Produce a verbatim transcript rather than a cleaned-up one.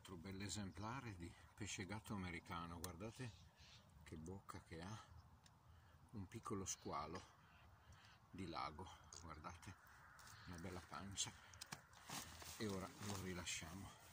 altro bell'esemplare di pesce gatto americano. Guardate che bocca che ha, un piccolo squalo di lago, guardate, una bella pancia. E ora lo rilasciamo.